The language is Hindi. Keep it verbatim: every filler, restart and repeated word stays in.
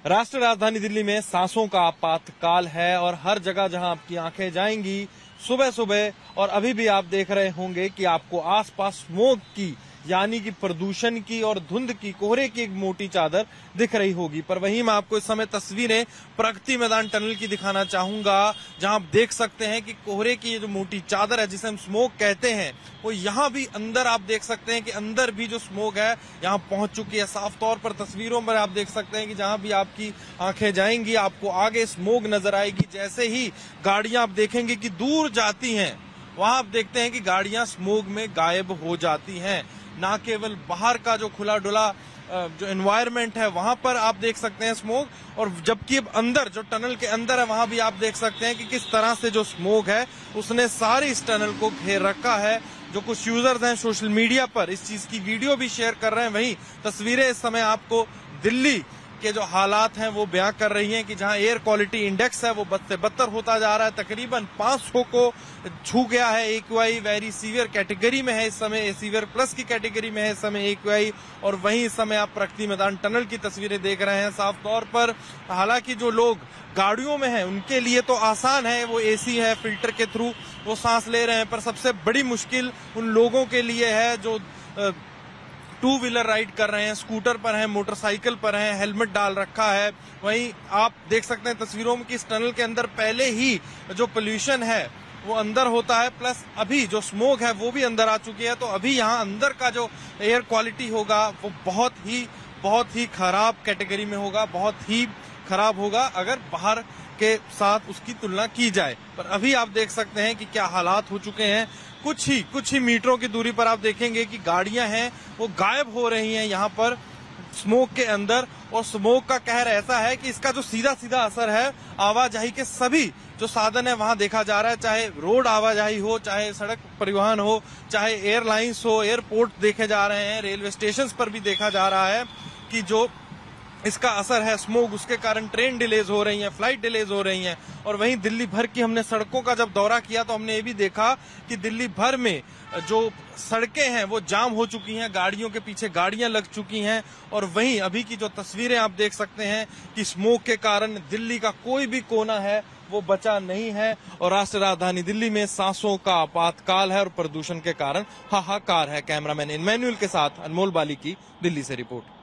राष्ट्रीय राजधानी दिल्ली में सांसों का आपातकाल है और हर जगह जहां आपकी आंखें जाएंगी सुबह सुबह और अभी भी आप देख रहे होंगे कि आपको आसपास स्मोक की यानी कि प्रदूषण की और धुंध की कोहरे की एक मोटी चादर दिख रही होगी। पर वहीं मैं आपको इस समय तस्वीरें प्रगति मैदान टनल की दिखाना चाहूंगा, जहां आप देख सकते हैं कि कोहरे की ये जो मोटी चादर है जिसे हम स्मोक कहते हैं, वो यहाँ भी अंदर आप देख सकते हैं कि अंदर भी जो स्मोक है यहाँ पहुंच चुकी है। साफ तौर पर तस्वीरों में आप देख सकते हैं कि जहां भी आपकी आंखें जाएंगी आपको आगे स्मोक नजर आएगी। जैसे ही गाड़ियां आप देखेंगे कि दूर जाती हैं, वहां आप देखते हैं कि गाड़ियां स्मोक में गायब हो जाती हैं। ना केवल बाहर का जो खुला डुला जो एनवायरनमेंट है वहां पर आप देख सकते हैं स्मोक, और जबकि अब अंदर जो टनल के अंदर है वहां भी आप देख सकते हैं कि किस तरह से जो स्मोक है उसने सारी इस टनल को घेर रखा है। जो कुछ यूजर्स हैं सोशल मीडिया पर इस चीज की वीडियो भी शेयर कर रहे हैं, वहीं तस्वीरें इस समय आपको दिल्ली के जो हालात हैं वो बयां कर रही हैं कि जहां एयर क्वालिटी इंडेक्स है वो बद से बदतर होता जा रहा है। तकरीबन पाँच सौ को छू गया है। एक्यूआई वेरी सीवियर कैटेगरी में है इस समय, सीवियर प्लस की कैटेगरी में है इस समय एक्यूआई। और वहीं इस समय आप प्रगति मैदान टनल की तस्वीरें देख रहे हैं। साफ तौर पर हालांकि जो लोग गाड़ियों में हैं उनके लिए तो आसान है, वो एसी है, फिल्टर के थ्रू वो सांस ले रहे हैं, पर सबसे बड़ी मुश्किल उन लोगों के लिए है जो टू व्हीलर राइड कर रहे हैं, स्कूटर पर हैं, मोटरसाइकिल पर हैं, हेलमेट डाल रखा है। वहीं आप देख सकते हैं तस्वीरों में कि इस टनल के अंदर पहले ही जो पोल्यूशन है वो अंदर होता है, प्लस अभी जो स्मोक है वो भी अंदर आ चुकी है। तो अभी यहाँ अंदर का जो एयर क्वालिटी होगा वो बहुत ही बहुत ही खराब कैटेगरी में होगा, बहुत ही खराब होगा अगर बाहर के साथ उसकी तुलना की जाए। पर अभी आप देख सकते हैं कि क्या हालात हो चुके हैं। कुछ ही कुछ ही मीटरों की दूरी पर आप देखेंगे कि गाड़ियां हैं वो गायब हो रही हैं यहाँ पर स्मोक के अंदर। और स्मोक का कहर ऐसा है कि इसका जो सीधा सीधा असर है आवाजाही के सभी जो साधन है वहां देखा जा रहा है, चाहे रोड आवाजाही हो, चाहे सड़क परिवहन हो, चाहे एयरलाइंस हो, एयरपोर्ट देखे जा रहे हैं, रेलवे स्टेशन पर भी देखा जा रहा है कि जो इसका असर है स्मोक, उसके कारण ट्रेन डिलेज हो रही हैं, फ्लाइट डिलेज हो रही हैं। और वहीं दिल्ली भर की हमने सड़कों का जब दौरा किया तो हमने ये भी देखा कि दिल्ली भर में जो सड़कें हैं वो जाम हो चुकी हैं, गाड़ियों के पीछे गाड़ियां लग चुकी हैं। और वहीं अभी की जो तस्वीरें आप देख सकते हैं कि स्मोक के कारण दिल्ली का कोई भी कोना है वो बचा नहीं है और राष्ट्रीय राजधानी दिल्ली में सांसों का आपातकाल है और प्रदूषण के कारण हाहाकार है। कैमरामैन इनमैनुअल के साथ अनमोल बाली की दिल्ली से रिपोर्ट।